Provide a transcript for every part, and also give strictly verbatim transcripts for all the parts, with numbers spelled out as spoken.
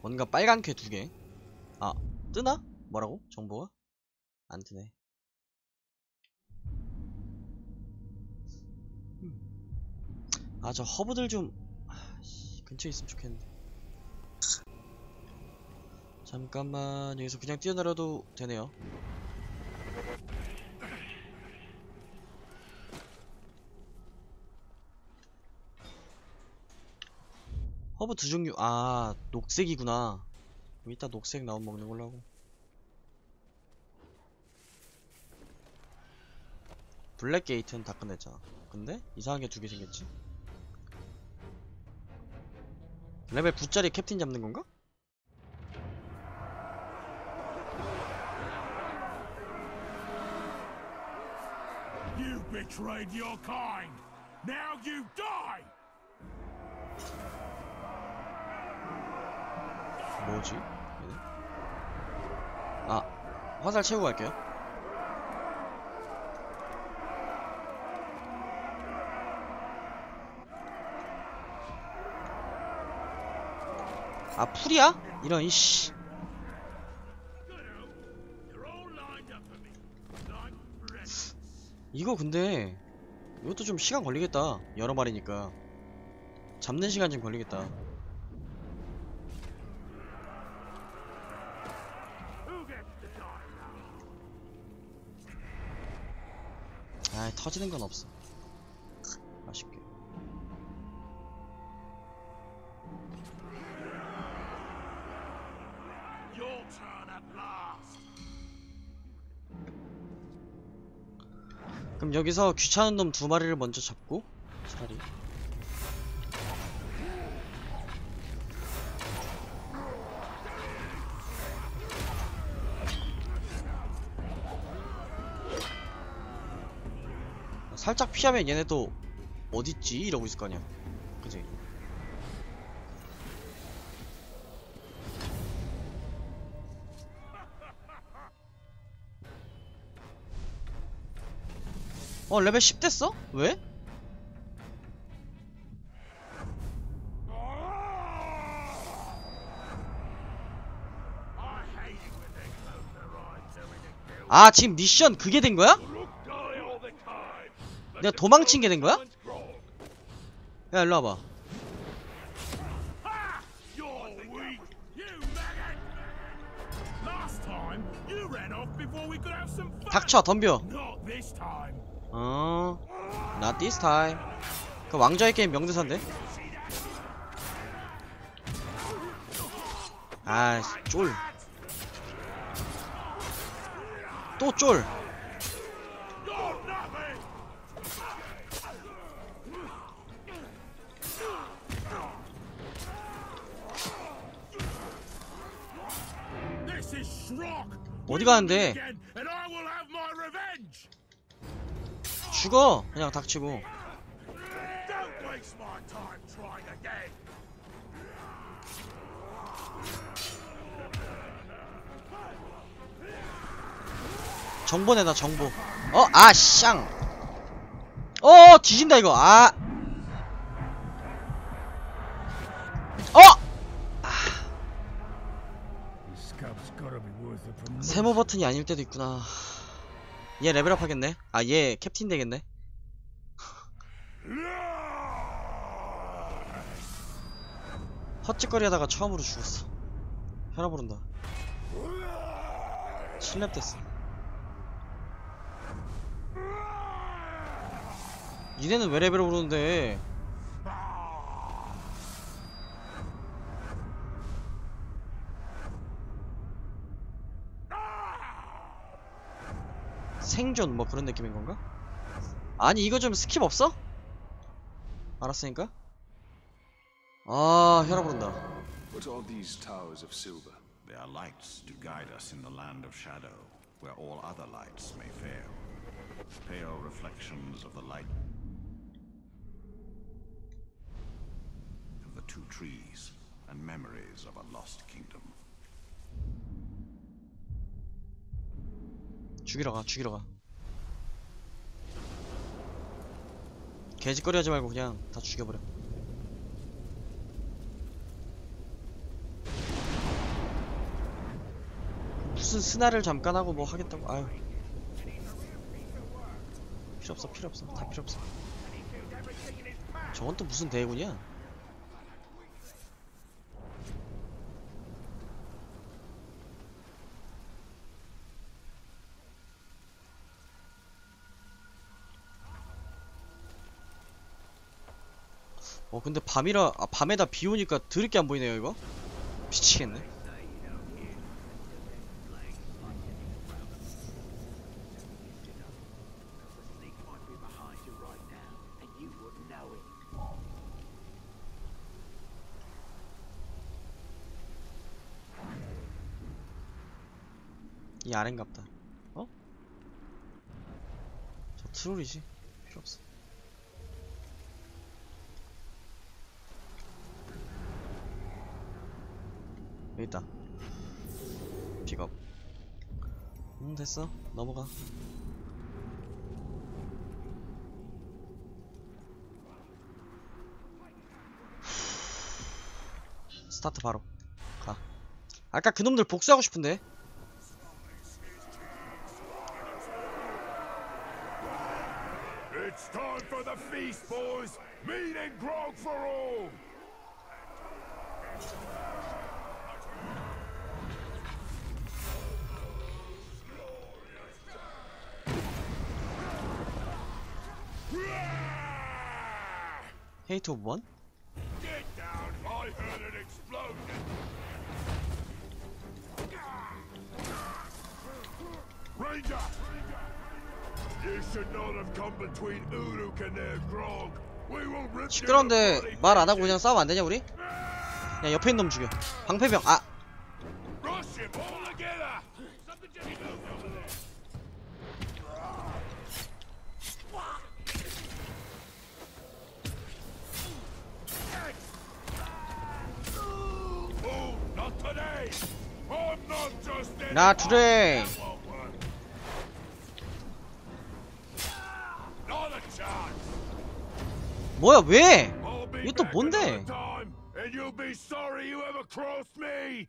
뭔가 빨간 쾌 두 개. 아, 뜨나? 뭐라고? 정보가? 안 뜨네. 아, 저 허브들 좀 아씨, 근처에 있으면 좋겠는데. 잠깐만, 여기서 그냥 뛰어내려도 되네요. 허브 두 종류. 아, 녹색이구나. 그럼 이따 녹색 나오면 먹는 걸로 하고. 블랙 게이트는 다 끝냈잖아. 근데 이상한 게 두 개 생겼지? 레벨 구짜리 캡틴 잡는 건가? You betrayed your kind. Now you die. 뭐지? 얘네? 아, 화살 채우고 갈게요. 아, 풀이야? 이런 이씨. 이거 근데 이것도 좀 시간 걸리겠다. 여러 마리니까 잡는 시간 좀 걸리겠다. 아, 터지는 건 없어. 아쉽게. 그럼 여기서 귀찮은 놈 두 마리를 먼저 잡고 차라리. 살짝 피하면 얘네도 어딨지? 이러고 있을 거 아니야. 그치? 어, 레벨 십 됐어? 왜? 아, 지금 미션 그게 된 거야? 내가 도망친 게 된 거야? 야, 일로 와봐. 닥쳐, 덤벼. 어, not this time. 그 왕좌의 게임 명대사인데? 아, 쫄. 또 쫄. 어디 가는데? 죽어! 그냥 닥치고. 정보 내놔, 정보. 어, 아, 쌍. 어, 뒤진다, 이거. 아. 어! 세모 버튼이 아닐 때도 있구나. 얘 레벨업 하겠네. 아, 얘 캡틴 되겠네. 헛짓거리 하다가 처음으로 죽었어. 혈압 오른다. 칠 렙 됐어. 니네는 왜 레벨업 오르는데? 생존 뭐 그런 느낌인 건가? 아니, 이거 좀 스킵 없어? 알았으니까. 아, 혈압 오른다. What are these towers of silver? They are lights to guide us in the land of shadow, where all other lights may fail. Pale reflections of the light of the two trees, and memories of a lost kingdom. 죽이러 가, 죽이러 가. 개짓거리 하지 말고 그냥 다 죽여버려. 무슨 스나를 잠깐 하고 뭐 하겠다고. 아유, 필요 없어, 필요 없어, 다 필요 없어. 저건 또 무슨 대군이야? 어 근데 밤이라, 아 밤에다 비 오니까 드럽게 안 보이네요 이거. 미치겠네. 이 아래인갑다. 어? 저 트롤이지. 필요 없어. 여기 있다. 픽업. 응 됐어. 넘어가. 스타트 바로 가. 아까 그놈들 복수하고 싶은데. It's time for the feast, boys. Meat and grog for all. 헤이트 오브 원? Get down! I heard an explosion. Ranger! You should not have come between Uruk and their grog. We will rip you 시끄러운데 to 말 안 하고 그냥 싸우면 안 되냐 우리? 그냥 옆에 있는 놈 죽여. 방패병. 아 Rush him all together. Something just moved over there. Oh, not today. I'm not just any Not today. That won't work. Not a chance. 뭐야 왜? I'll be 이거 또 back 뭔데? another time, and you'll be sorry you ever crossed me.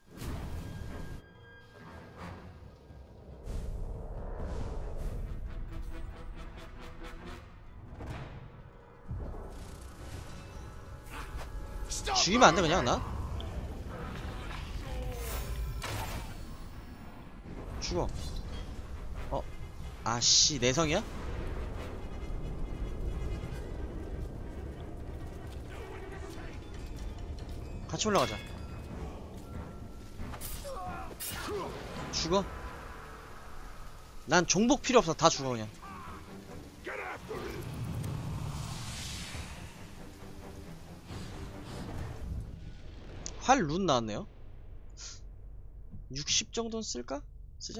죽이면 안 돼 그냥 나? 죽어. 어? 아씨 내성이야? 같이 올라가자. 죽어. 난 종복 필요 없어. 다 죽어 그냥. Get after him. 활 룬 나왔네요. 육십 정도는 쓸까? 쓰자.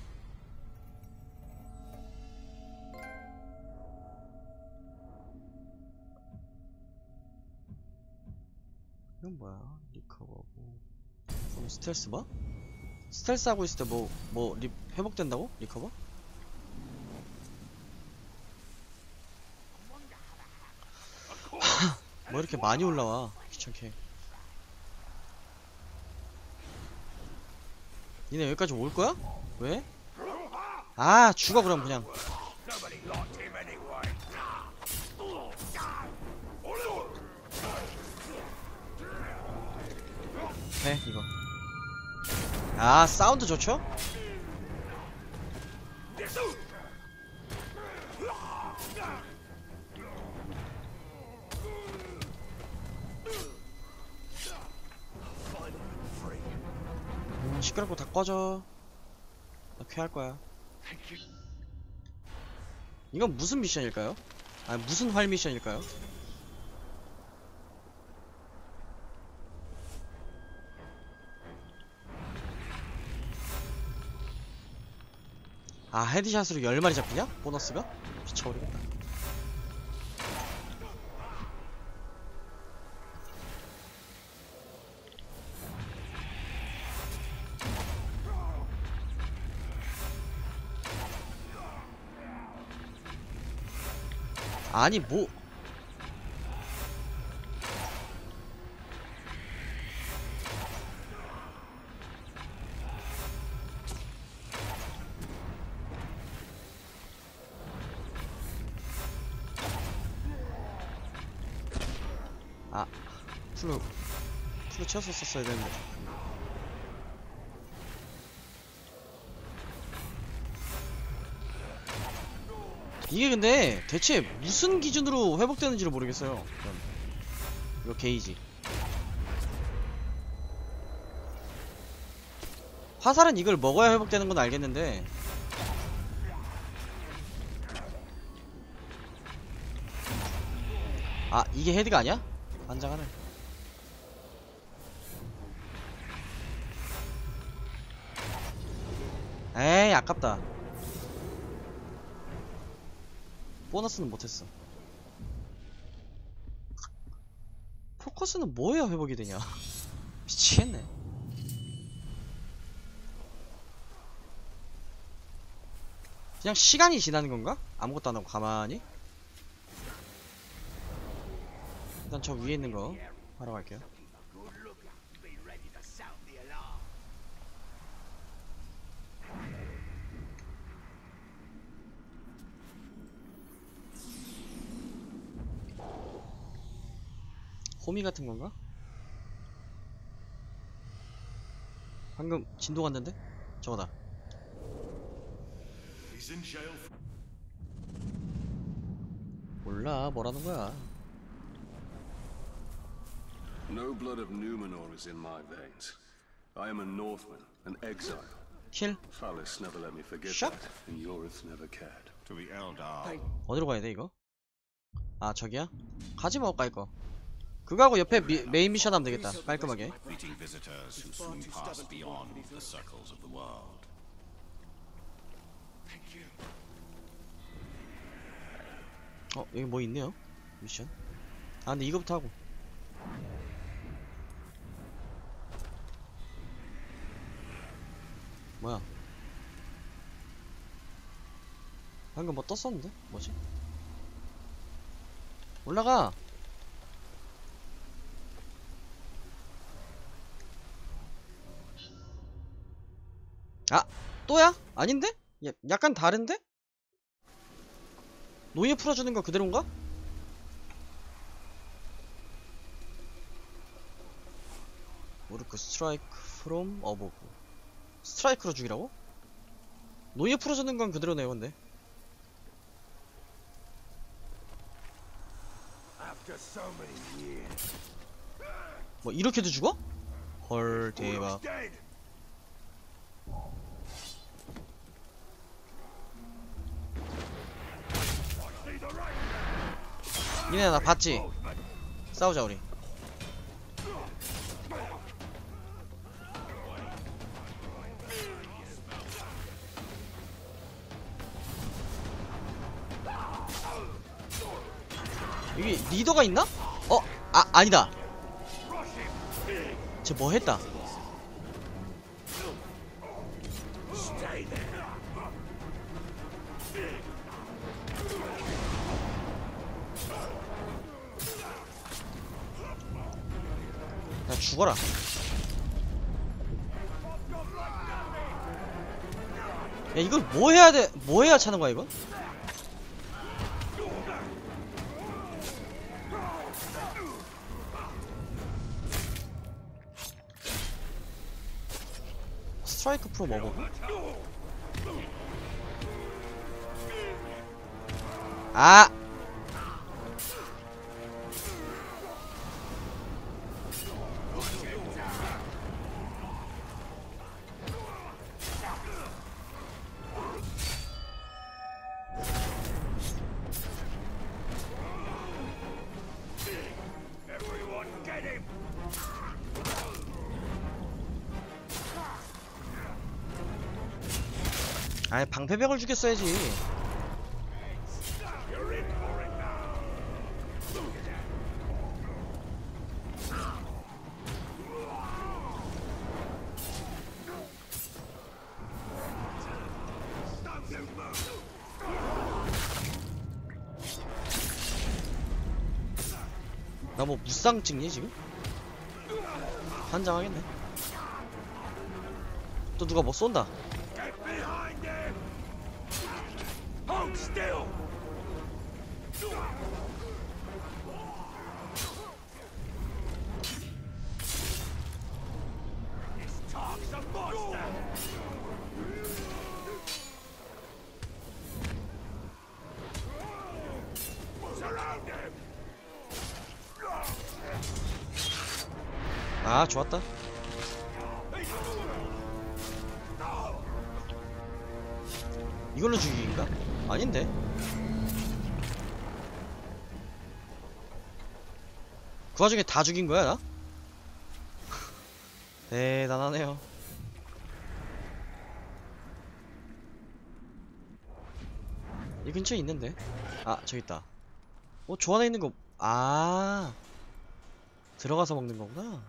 이건 뭐야? 리커버고. 그럼 스텔스 봐? 스텔스 하고 있을 때 뭐, 뭐, 리, 회복된다고? 리커버? 뭐 이렇게 많이 올라와. 귀찮게. 니네 여기까지 올 거야? 왜? 아, 죽어, 그럼 그냥. Nobody liked him anyway. 해, 이거. 아, 사운드 좋죠? 음, 시끄럽고 다 꺼져. 나 쾌할 거야. 이건 무슨 미션일까요? 아, 무슨 활 미션일까요? 아, 헤드샷으로 열 마리 잡히냐? 보너스가? 미쳐버리겠다. 아니 뭐 아 풀로 풀로 채워서 썼어야 되는데. 이게 근데 대체 무슨 기준으로 회복되는지를 모르겠어요. 이거 게이지. 화살은 이걸 먹어야 회복되는 건 알겠는데 아 이게 헤드가 아니야? 반장하네. 에이 아깝다. 보너스는 못했어. 포커스는 뭐해야 회복이 되냐. 미치겠네. 그냥 시간이 지나는 건가? 아무것도 안 하고 가만히? 일단 저 위에 있는 거 하러 갈게요. 호미 같은 건가? 방금 진도 갔는데? 저거다. 몰라, 뭐라는 거야. No blood of Numenor is in my veins. I am a Northman, an exile. 킬? Phallus never let me forget Shut. that, and Yorith never cared. To the Eldar. 어디로 가야 돼 이거? 아 저기야? 가지 마 가까이 거. 그거하고 옆에 미, 메인 미션 하면 되겠다. 깔끔하게. Meeting visitors who soon pass beyond the circles of the world. 어 여기 뭐 있네요. 미션. 아 근데 이거부터 하고. 뭐야? 방금 뭐 떴었는데? 뭐지? 올라가! 아! 또야? 아닌데? 야, 약간 다른데? 노예 풀어주는 거 그대로인가? 오르크 스트라이크 프롬 어보브. 스트라이크로 죽이라고? 노예 풀어주는 건 그대로네요 근데. 뭐 이렇게도 죽어? 헐 대박. 니네 나 봤지? 싸우자 우리. 여기 리더가 있나? 어? 아 아니다. 쟤 뭐 했다. 야 죽어라. 야 이걸 뭐 해야 돼? 뭐 해야 차는 거야 이거? 스트라이크 프로 먹어. 아! 아이 방패벽을 죽였어야지. 나 뭐 무쌍 찍니 지금? 환장하겠네. 또 누가 뭐 쏜다. 아, 좋았다. 이걸로 죽이기인가? 아닌데. 그 와중에 다 죽인 거야, 나? 대단하네요. 이 근처에 있는데. 아, 저기 있다. 어, 저 안에 있는 거. 아, 들어가서 먹는 거구나.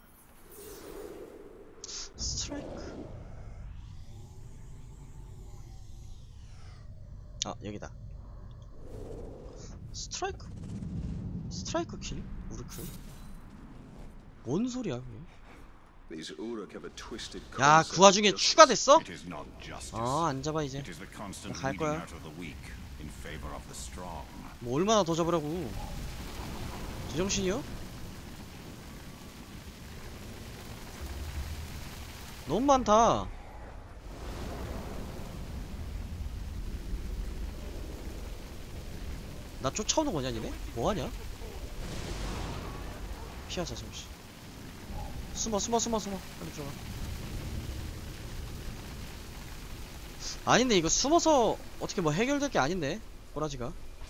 스트라이크. 아, 여기다. 스트라이크. 스트라이크 킬? 우르크? 뭔 소리야, 그게? These Uruk have a twisted 야, 그 concept 와중에 of justice. 추가됐어? It is not justice. 아, 안 잡아 이제. It is the constant 갈 weeding 거야. out of the weak in favor of the strong. 뭐 얼마나 더 잡으라고. 제정신이요? 너무 많다. 나 쫓아오는 거냐 니네? 뭐하냐? 피하자 잠시. 숨어 숨어 숨어 숨어 빨리 들어가. 아닌데 이거 숨어서 어떻게 뭐 해결될 게 아닌데 꼬라지가.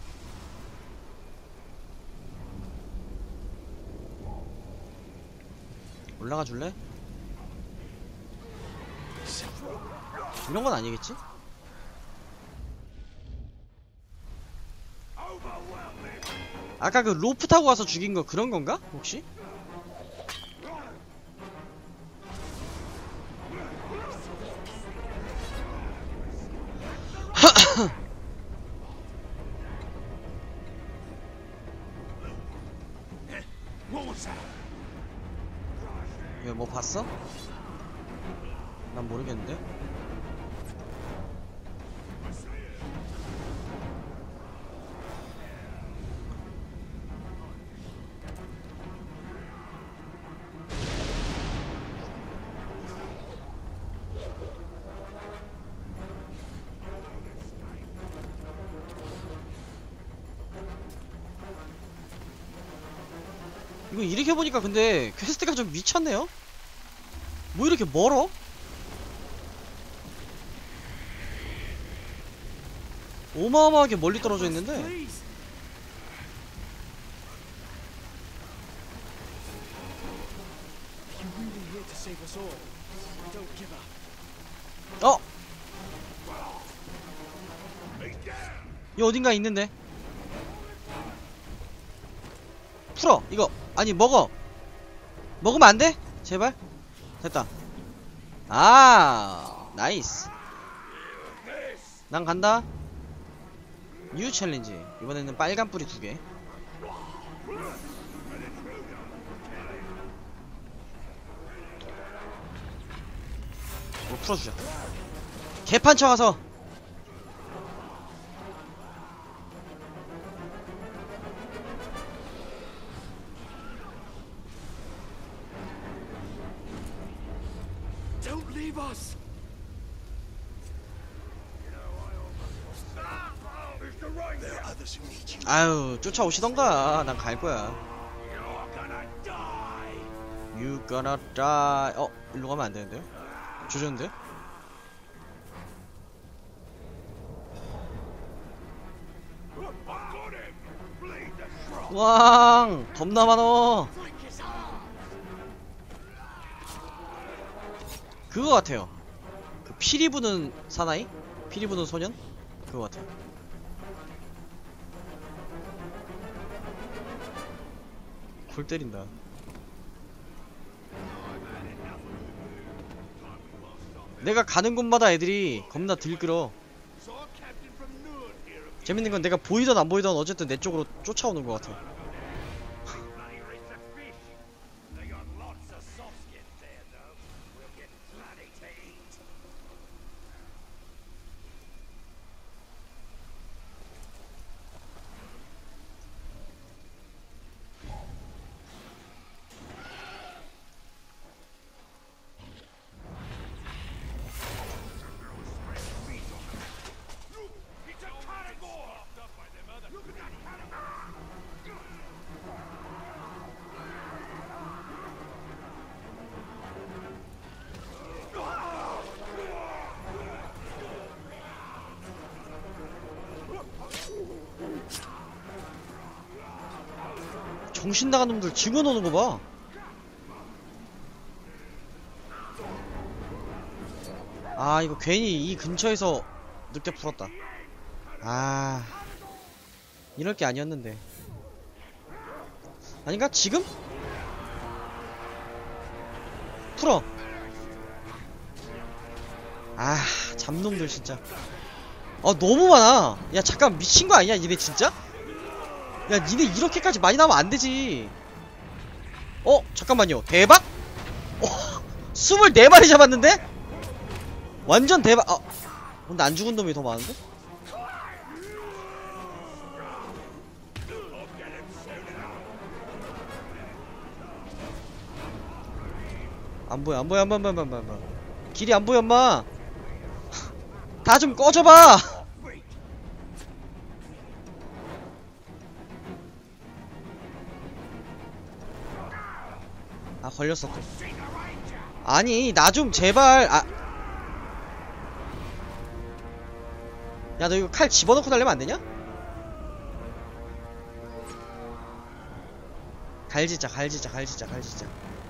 올라가 줄래? 이런 건 아니겠지? 아까 그 로프 타고 와서 죽인 거 그런 건가? 혹시? 왜 뭐 봤어? 난 모르겠는데. 이거 이렇게 보니까 근데 퀘스트가 좀 미쳤네요? 뭐 이렇게 멀어? 어마어마하게 멀리 떨어져 있는데. 어! 이 어딘가 있는데. 풀어 이거. 아니 먹어. 먹으면 안 돼? 제발. 됐다. 아, 나이스. 난 간다. 뉴 챌린지. 이번에는 빨간 뿌리 두 개. 뭐 풀어주자. 개판 쳐가서. Don't leave us. There are others who need you. 아유, 쫓아오시던가. 난 갈 거야. You're gonna die. You gonna die. 어, 일로 가면 안 되는데요? 조졌는데? I got him. Bleed the frog. 왕! 겁나 많어. 그거 같아요. 그 피리 부는 사나이? 피리 부는 소년? 그거 같아요. 골 때린다. 내가 가는 곳마다 애들이 겁나 들끓어. Saw a captain from Nurd here. 재밌는 건 내가 보이던 안 보이던 어쨌든 내 쪽으로 쫓아오는 것 같아. Bloody rich of fish. They got lots of soft skins there, though. We'll get plenty to eat. 정신 나간 놈들 증언 오는 거 봐. 아, 이거 괜히 이 근처에서 늑대 풀었다. 아, 이럴 게 아니었는데. 아닌가? 지금? 풀어. 아, 잡놈들 진짜. 아, 너무 많아. 야, 잠깐 미친 거 아니야 니네 진짜? 야, 니네 이렇게까지 많이 나오면 안 되지. 어? 잠깐만요. 대박? 어, 스물네 마리 잡았는데? 완전 대박. 아, 근데 안 죽은 놈이 더 많은데? 안 보여, 안 보여, 안 보여, 안 보여, 안 보여, 안 보여. 길이 안 보여, 엄마. 다 좀 꺼져봐. 아, 걸렸어 또. 아니, 나 좀 제발. 아, 야, 너 이거 칼 집어넣고 달리면 안 되냐? 갈지자, 갈지자, 갈지자, 갈지자.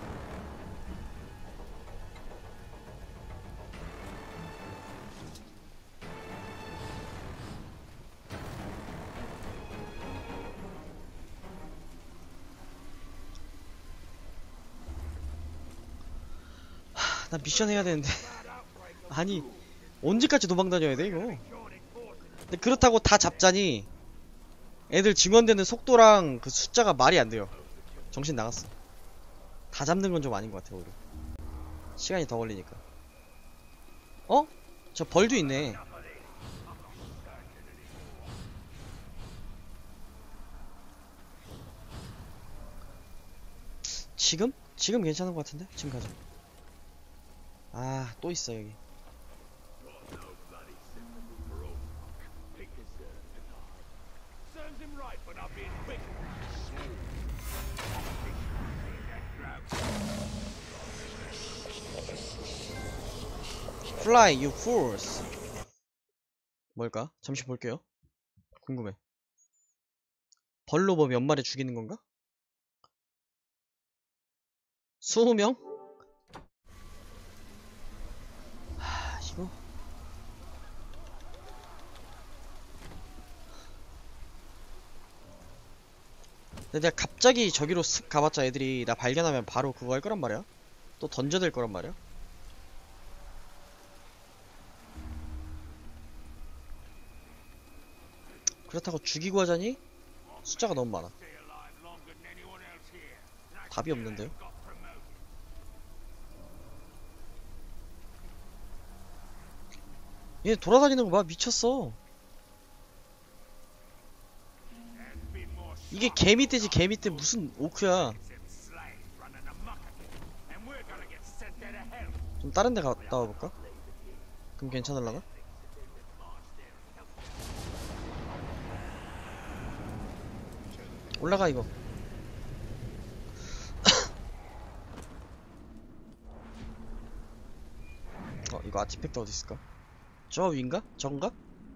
하, 나 미션 해야 되는데. 아니, 언제까지 도망 다녀야 돼, 이거? 근데 그렇다고 다 잡자니 애들 증원되는 속도랑 그 숫자가 말이 안 돼요. 정신 나갔어. 다 잡는 건 좀 아닌 것 같아, 오히려. 시간이 더 걸리니까. 어? 저 벌도 있네. 지금? 지금 괜찮은 것 같은데? 지금 가자. 아, 또 있어, 여기. Fly, you fools. 뭘까? 잠시 볼게요. 궁금해. 벌로 뭐 몇 마리 죽이는 건가? 스무 명? 하, 이거. 근데 내가 갑자기 저기로 쓱 가봤자 애들이 나 발견하면 바로 그거 할 거란 말이야? 또 던져댈 거란 말이야? 그렇다고 죽이고 하자니? 숫자가 너무 많아. 답이 없는데요? 얘 돌아다니는 거 봐. 미쳤어. 이게 개미떼지 개미떼. 무슨 오크야. 좀 다른 데 갔다 와볼까? 그럼 괜찮을라나? 올라가 이거. 어, 이거 아티팩트 어디 있을까? 저 위인가? 저건가?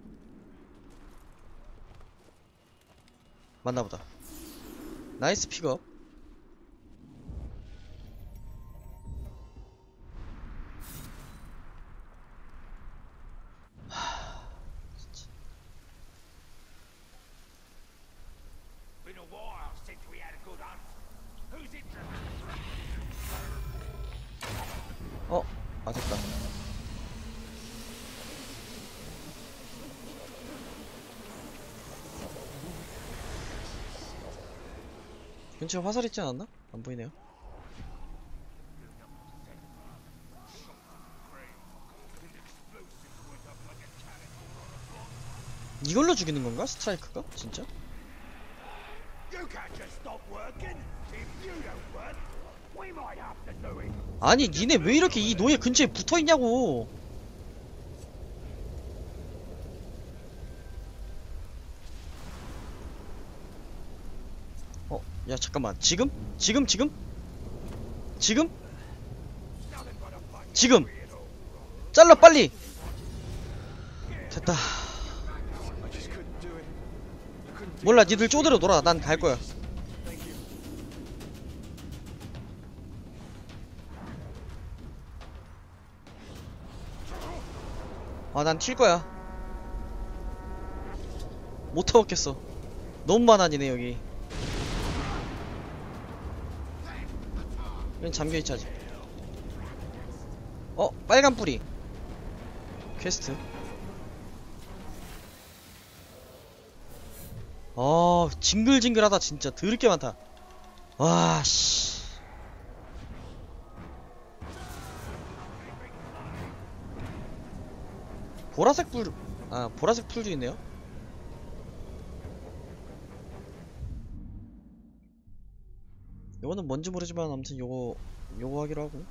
맞나보다. 나이스 픽업. 어? 아, 됐다. 근처에 화살 있지 않았나? 안 보이네요. 이걸로 죽이는 건가? 스트라이크가? 진짜? 아니, 니네 왜 이렇게 이 노예 근처에 붙어있냐고! 어, 야, 잠깐만. 지금? 지금? 지금? 지금? 지금! 잘라, 빨리! 됐다. 몰라, 니들 쪼대로 놀아. 난 갈거야. 아, 난 튈 거야. 못 타먹겠어. 너무 많아지네, 여기. 여긴 잠겨있지, 아직. 어, 빨간 뿌리. 퀘스트. 어, 징글징글하다, 진짜. 더럽게 많다. 와, 씨. 보라색 풀, 아, 보라색 풀도 있네요. 요거는 뭔지 모르지만 아무튼 요거 요거 하기로 하고.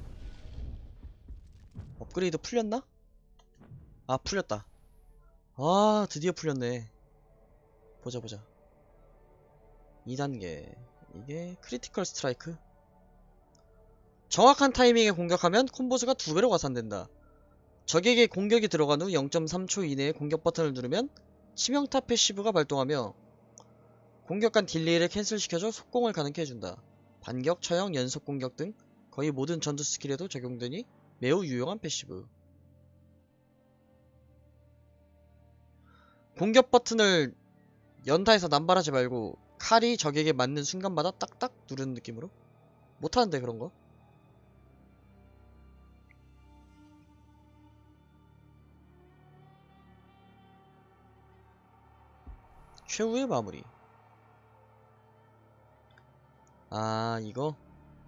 업그레이드 풀렸나? 아, 풀렸다. 아, 드디어 풀렸네. 보자 보자. 이 단계. 이게 크리티컬 스트라이크. 정확한 타이밍에 공격하면 콤보수가 두 배로 가산된다. 적에게 공격이 들어간 후 영 점 삼 초 이내에 공격 버튼을 누르면 치명타 패시브가 발동하며 공격간 딜레이를 캔슬시켜줘 속공을 가능케 해준다. 반격, 처형, 연속 공격 등 거의 모든 전투 스킬에도 적용되니 매우 유용한 패시브. 공격 버튼을 연타해서 남발하지 말고 칼이 적에게 맞는 순간마다 딱딱 누르는 느낌으로? 못하는데 그런거? 최후의 마무리. 아, 이거?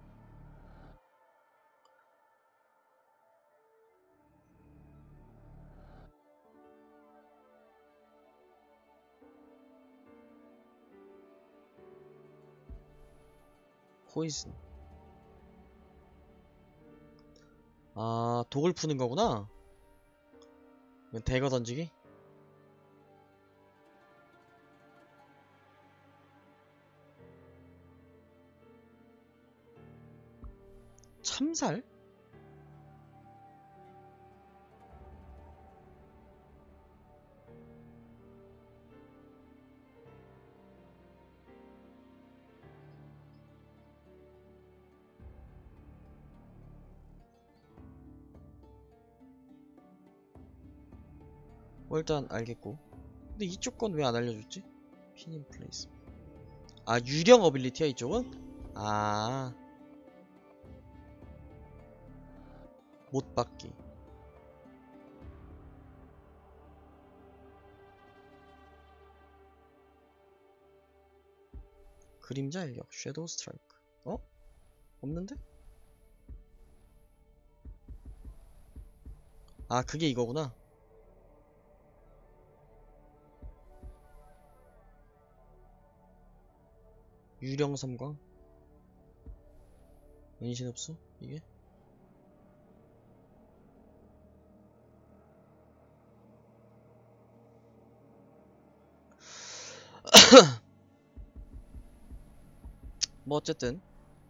포이즌. 아, 독을 푸는 거구나? 이건 대거 던지기? 참살? 뭐 일단 알겠고. 근데 이쪽 건 왜 안 알려줬지? 핀인 플레이스. 아, 유령 어빌리티야 이쪽은? 아, 못 받기. 그림자 일격, 섀도우 스트라이크. 어? 없는데? 아, 그게 이거구나. 유령 섬광. 은신흡수? 이게? 뭐 어쨌든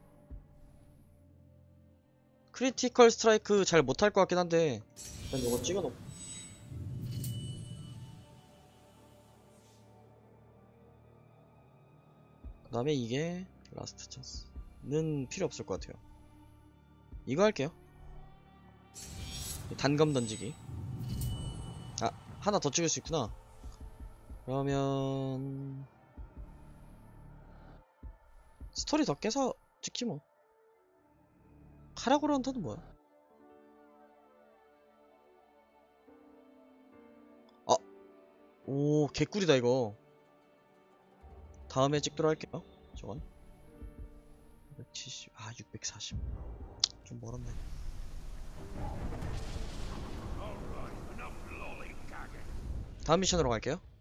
크리티컬 스트라이크 잘 못할 것 같긴 한데 일단 요거 찍어놓고, 그 다음에 이게 라스트 찬스는 필요 없을 것 같아요. 이거 할게요. 단검 던지기. 아, 하나 더 찍을 수 있구나. 그러면 스토리 더 깨서 찍지 뭐. 카라고르 헌터는 뭐야? 아, 오, 개꿀이다 이거. 다음에 찍도록 할게요. 저건 육백칠십, 아, 육백사십. 좀 멀었네. 다음 미션으로 갈게요.